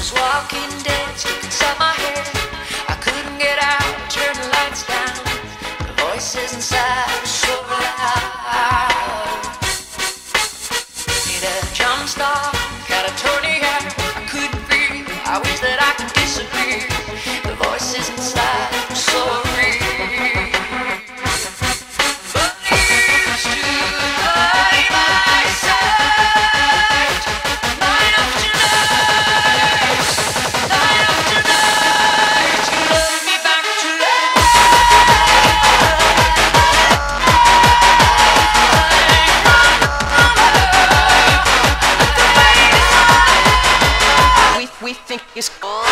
was walking dead, stuck inside my head. I couldn't get out, turn the lights down. The voices inside were so loud. Need a jump start, catatonia. I couldn't breathe, I wish that I could disappear. The voices inside were so real. But you stood by my side. Light up tonight, light up tonight. You love me back to life. We think it's cool.